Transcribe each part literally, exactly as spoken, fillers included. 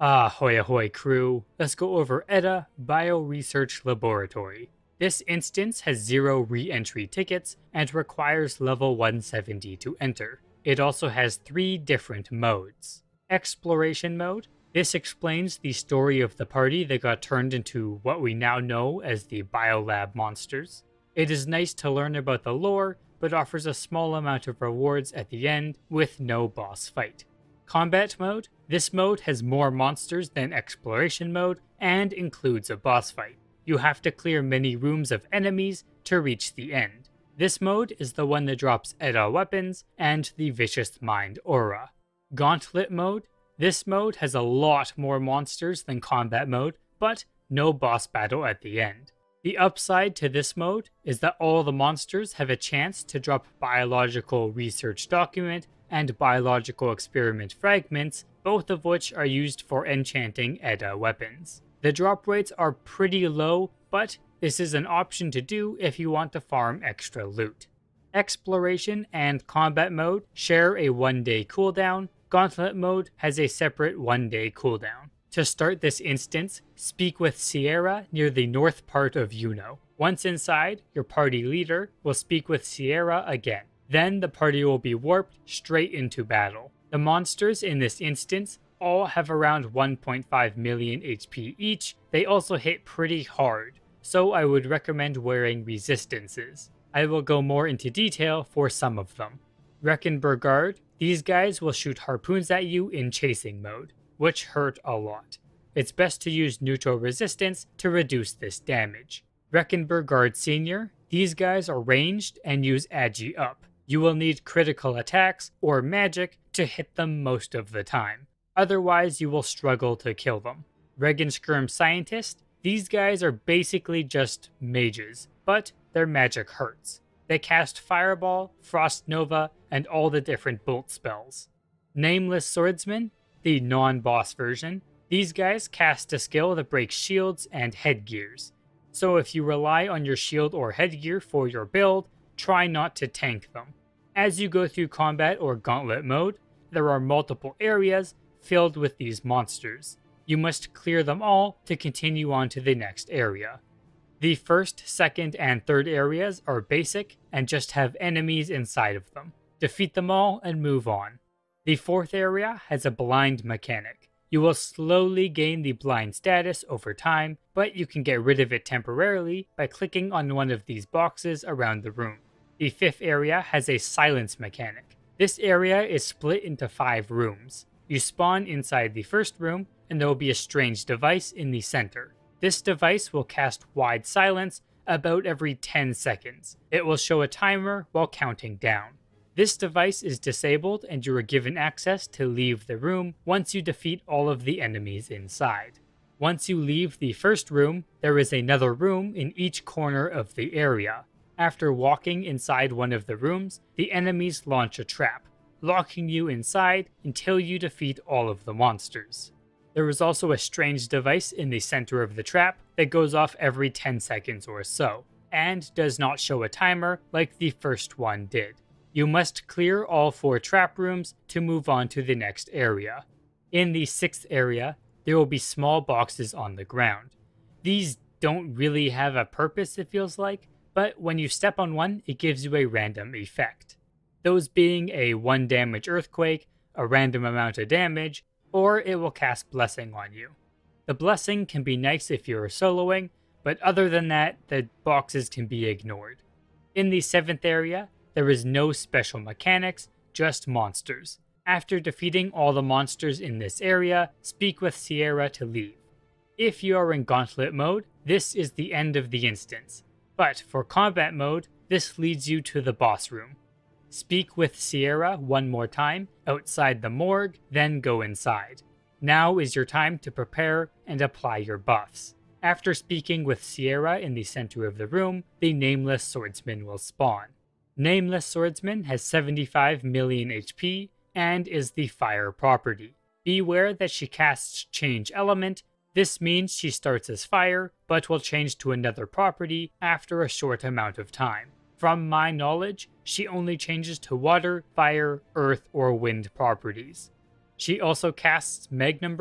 Ahoy ahoy crew, let's go over Edda Bio-Research Laboratory. This instance has zero re-entry tickets and requires level one seventy to enter. It also has three different modes. Exploration mode. This explains the story of the party that got turned into what we now know as the Biolab monsters. It is nice to learn about the lore, but offers a small amount of rewards at the end with no boss fight. Combat mode. This mode has more monsters than exploration mode and includes a boss fight. You have to clear many rooms of enemies to reach the end. This mode is the one that drops Edda weapons and the Vicious Mind aura. Gauntlet mode. This mode has a lot more monsters than combat mode, but no boss battle at the end. The upside to this mode is that all the monsters have a chance to drop biological research document and biological experiment fragments, both of which are used for enchanting Edda weapons. The drop rates are pretty low, but this is an option to do if you want to farm extra loot. Exploration and combat mode share a one day cooldown. Gauntlet mode has a separate one day cooldown. To start this instance, speak with Sierra near the north part of Yuno. Once inside, your party leader will speak with Sierra again. Then the party will be warped straight into battle. The monsters in this instance all have around one point five million H P each. They also hit pretty hard, so I would recommend wearing resistances. I will go more into detail for some of them. Reckenbergard. These guys will shoot harpoons at you in chasing mode, which hurt a lot. It's best to use neutral resistance to reduce this damage. Reckenbergard Senior. These guys are ranged and use Agi up. You will need critical attacks or magic to hit them most of the time. Otherwise, you will struggle to kill them. Regenskirm Scientist. These guys are basically just mages, but their magic hurts. They cast Fireball, Frost Nova, and all the different bolt spells. Nameless Swordsman, the non-boss version. These guys cast a skill that breaks shields and headgears. So if you rely on your shield or headgear for your build, try not to tank them. As you go through combat or gauntlet mode, there are multiple areas filled with these monsters. You must clear them all to continue on to the next area. The first, second, and third areas are basic and just have enemies inside of them. Defeat them all and move on. The fourth area has a blind mechanic. You will slowly gain the blind status over time, but you can get rid of it temporarily by clicking on one of these boxes around the room. The fifth area has a silence mechanic. This area is split into five rooms. You spawn inside the first room, and there will be a strange device in the center. This device will cast wide silence about every ten seconds. It will show a timer while counting down. This device is disabled and you are given access to leave the room once you defeat all of the enemies inside. Once you leave the first room, there is another room in each corner of the area. After walking inside one of the rooms, the enemies launch a trap, locking you inside until you defeat all of the monsters. There is also a strange device in the center of the trap that goes off every ten seconds or so, and does not show a timer like the first one did. You must clear all four trap rooms to move on to the next area. In the sixth area, there will be small boxes on the ground. These don't really have a purpose, it feels like, but when you step on one, it gives you a random effect. Those being a one damage earthquake, a random amount of damage, or it will cast Blessing on you. The Blessing can be nice if you're soloing, but other than that, the boxes can be ignored. In the seventh area, there is no special mechanics, just monsters. After defeating all the monsters in this area, speak with Sierra to leave. If you are in Gauntlet mode, this is the end of the instance, but for combat mode, this leads you to the boss room. Speak with Sierra one more time outside the morgue, then go inside. Now is your time to prepare and apply your buffs. After speaking with Sierra in the center of the room, the Nameless Swordsman will spawn. Nameless Swordsman has seventy-five million H P and is the fire property. Beware that she casts Change Element. This means she starts as fire, but will change to another property after a short amount of time. From my knowledge, she only changes to water, fire, earth, or wind properties. She also casts Magnum Break,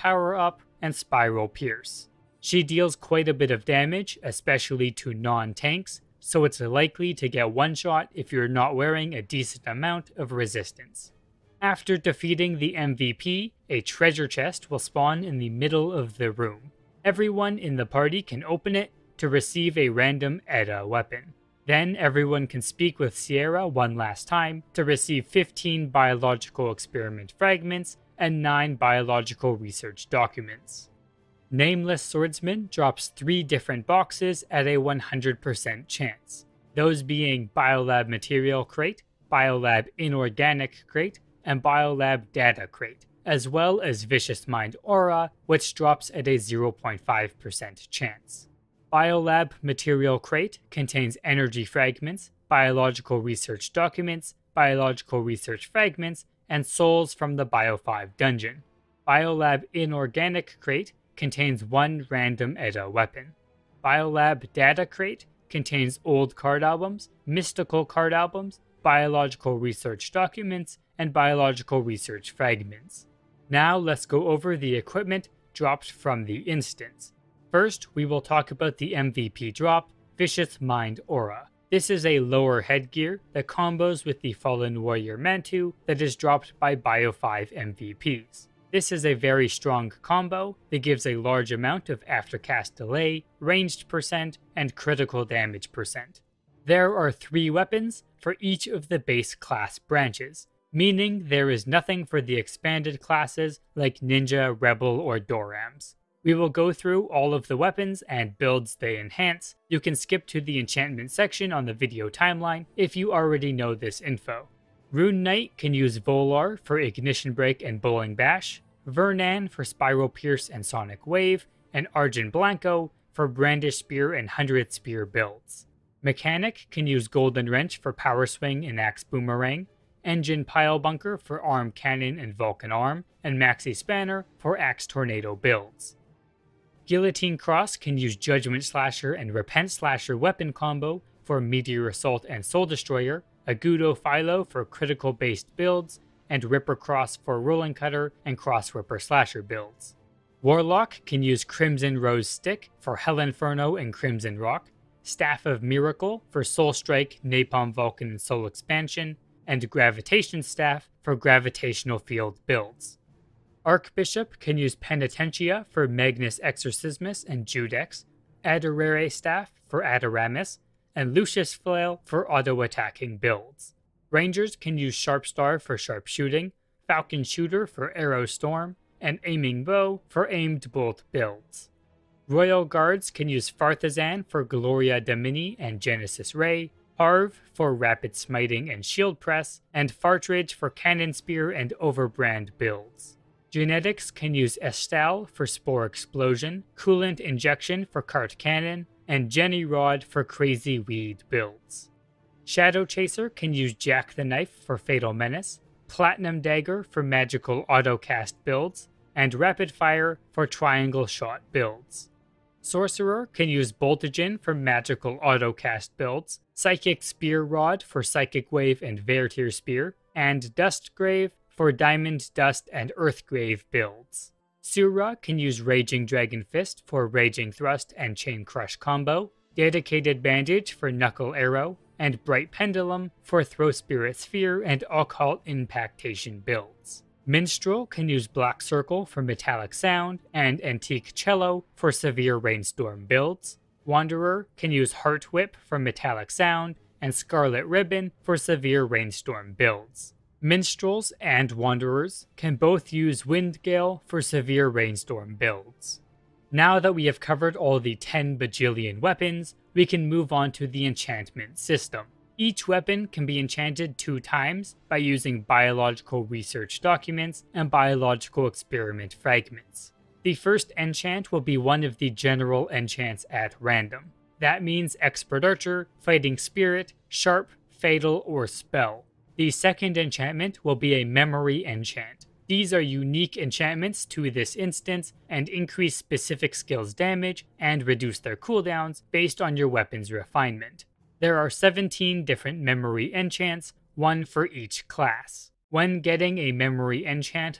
Power Up, and Spiral Pierce. She deals quite a bit of damage, especially to non-tanks, so it's likely to get one-shot if you're not wearing a decent amount of resistance. After defeating the M V P, a treasure chest will spawn in the middle of the room. Everyone in the party can open it to receive a random Edda weapon. Then everyone can speak with Sierra one last time to receive fifteen biological experiment fragments and nine biological research documents. Nameless Swordsman drops three different boxes at a one hundred percent chance, those being Biolab Material Crate, Biolab Inorganic Crate, and Biolab Data Crate, as well as Vicious Mind Aura, which drops at a zero point five percent chance. Biolab Material Crate contains energy fragments, biological research documents, biological research fragments, and souls from the Bio five dungeon. Biolab Inorganic Crate contains one random Edda weapon. Biolab Data Crate contains old card albums, mystical card albums, biological research documents, and biological research fragments. Now let's go over the equipment dropped from the instance. First, we will talk about the M V P drop, Vicious Mind Aura. This is a lower headgear that combos with the Fallen Warrior Mantu that is dropped by Bio five M V Ps. This is a very strong combo that gives a large amount of aftercast delay, ranged percent, and critical damage percent. There are three weapons for each of the base class branches, meaning there is nothing for the expanded classes like Ninja, Rebel, or Dorams. We will go through all of the weapons and builds they enhance. You can skip to the enchantment section on the video timeline if you already know this info. Rune Knight can use Volar for Ignition Break and Bowling Bash, Vernan for Spiral Pierce and Sonic Wave, and Argent Blanco for Brandish Spear and Hundred Spear builds. Mechanic can use Golden Wrench for Power Swing and Axe Boomerang, Engine Pile Bunker for Arm Cannon and Vulcan Arm, and Maxi Spanner for Axe Tornado builds. Guillotine Cross can use Judgment Slasher and Repent Slasher weapon combo for Meteor Assault and Soul Destroyer, Agudo Philo for critical based builds, and Ripper Cross for Rolling Cutter and Cross Ripper Slasher builds. Warlock can use Crimson Rose Stick for Hell Inferno and Crimson Rock, Staff of Miracle for Soul Strike, Napalm Vulcan and Soul Expansion, and Gravitation Staff for Gravitational Field builds. Archbishop can use Penitentia for Magnus Exorcismus and Judex, Adorare Staff for Adoramus, and Lucius Flail for auto-attacking builds. Rangers can use Sharpstar for sharpshooting, Falcon Shooter for Arrow Storm, and Aiming Bow for aimed bolt builds. Royal Guards can use Farthazan for Gloria Domini and Genesis Ray, Harv for Rapid Smiting and Shield Press, and Fartridge for Cannon Spear and Overbrand builds. Genetics can use Estal for Spore Explosion, Coolant Injection for Cart Cannon, and Jenny Rod for Crazy Weed builds. Shadow Chaser can use Jack the Knife for Fatal Menace, Platinum Dagger for Magical Autocast builds, and Rapid Fire for Triangle Shot builds. Sorcerer can use Boltagen for Magical Autocast builds, Psychic Spear Rod for Psychic Wave and Vertier Spear, and Dustgrave for Diamond Dust and Earthgrave builds. Sura can use Raging Dragon Fist for Raging Thrust and Chain Crush combo, Dedicated Bandage for Knuckle Arrow, and Bright Pendulum for Throw Spirit Sphere and Occult Impactation builds. Minstrel can use Black Circle for Metallic Sound, and Antique Cello for Severe Rainstorm builds. Wanderer can use Heart Whip for Metallic Sound, and Scarlet Ribbon for Severe Rainstorm builds. Minstrels and Wanderers can both use Windgale for Severe Rainstorm builds. Now that we have covered all the ten bajillion weapons, we can move on to the enchantment system. Each weapon can be enchanted two times by using biological research documents and biological experiment fragments. The first enchant will be one of the general enchants at random. That means Expert Archer, Fighting Spirit, Sharp, Fatal, or Spell. The second enchantment will be a Memory enchant. These are unique enchantments to this instance and increase specific skills damage and reduce their cooldowns based on your weapon's refinement. There are seventeen different memory enchants, one for each class. When getting a memory enchant though,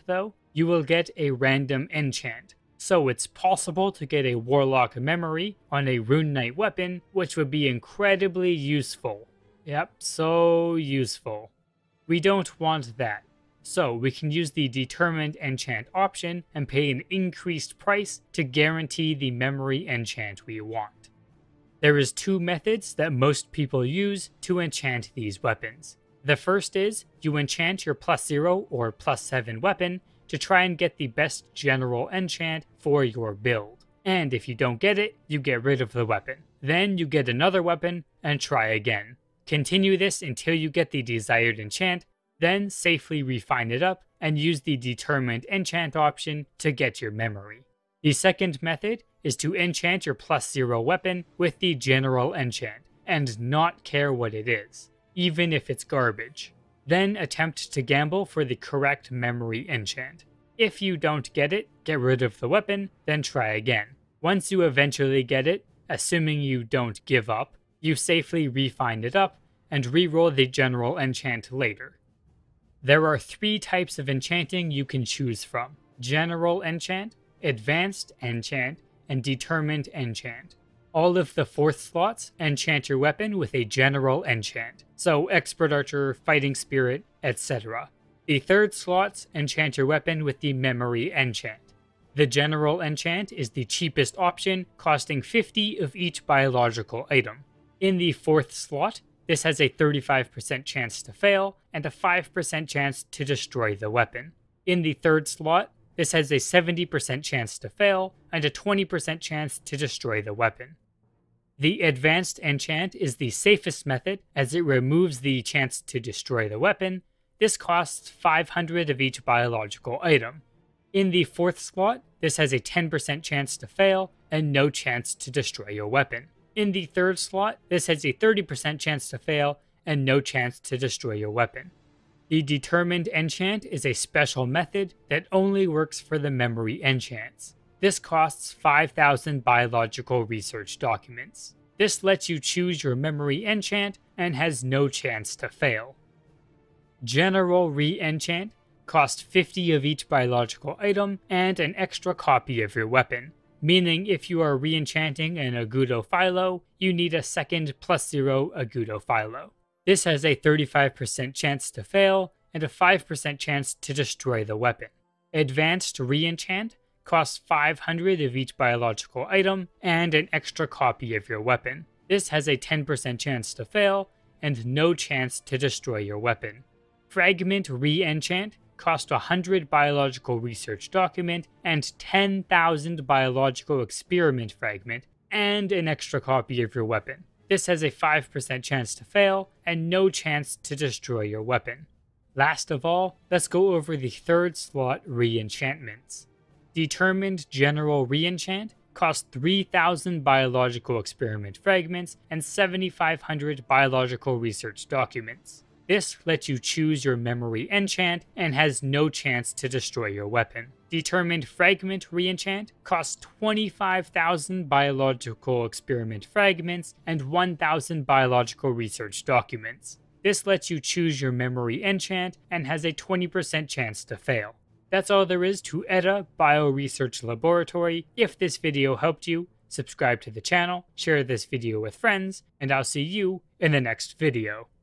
you will get a random enchant. So it's possible to get a Warlock memory on a Rune Knight weapon, which would be incredibly useful. Yep, so useful. We don't want that. So we can use the determined enchant option and pay an increased price to guarantee the memory enchant we want. There is two methods that most people use to enchant these weapons. The first is you enchant your plus zero or plus seven weapon to try and get the best general enchant for your build. And if you don't get it, you get rid of the weapon. Then you get another weapon and try again. Continue this until you get the desired enchant, then safely refine it up and use the determined enchant option to get your memory. The second method is to enchant your plus zero weapon with the general enchant and not care what it is, even if it's garbage. Then attempt to gamble for the correct memory enchant. If you don't get it, get rid of the weapon, then try again. Once you eventually get it, assuming you don't give up, you safely refine it up and reroll the general enchant later. There are three types of enchanting you can choose from: General Enchant, Advanced Enchant, and Determined Enchant. All of the fourth slots enchant your weapon with a general enchant, so Expert Archer, Fighting Spirit, et cetera. The third slots enchant your weapon with the memory enchant. The general enchant is the cheapest option, costing fifty of each biological item. In the fourth slot, this has a thirty-five percent chance to fail and a five percent chance to destroy the weapon. In the third slot, this has a seventy percent chance to fail and a twenty percent chance to destroy the weapon. The advanced enchant is the safest method as it removes the chance to destroy the weapon. This costs five hundred of each biological item. In the fourth slot, this has a ten percent chance to fail and no chance to destroy your weapon. In the third slot, this has a thirty percent chance to fail and no chance to destroy your weapon. The determined enchant is a special method that only works for the memory enchants. This costs five thousand biological research documents. This lets you choose your memory enchant and has no chance to fail. General re-enchant costs fifty of each biological item and an extra copy of your weapon, meaning if you are re-enchanting an Agudo Philo, you need a second plus zero Agudo Philo. This has a thirty-five percent chance to fail and a five percent chance to destroy the weapon. Advanced re-enchant costs five hundred of each biological item and an extra copy of your weapon. This has a ten percent chance to fail and no chance to destroy your weapon. Fragment re-enchant costs one hundred biological research document and ten thousand biological experiment fragment and an extra copy of your weapon. This has a five percent chance to fail and no chance to destroy your weapon. Last of all, let's go over the third slot re-enchantments. Determined General Re-enchant costs three thousand biological experiment fragments and seven thousand five hundred biological research documents. This lets you choose your memory enchant and has no chance to destroy your weapon. Determined Fragment Re-enchant costs twenty-five thousand biological experiment fragments and one thousand biological research documents. This lets you choose your memory enchant and has a twenty percent chance to fail. That's all there is to Edda Bioresearch Laboratory. If this video helped you, subscribe to the channel, share this video with friends, and I'll see you in the next video.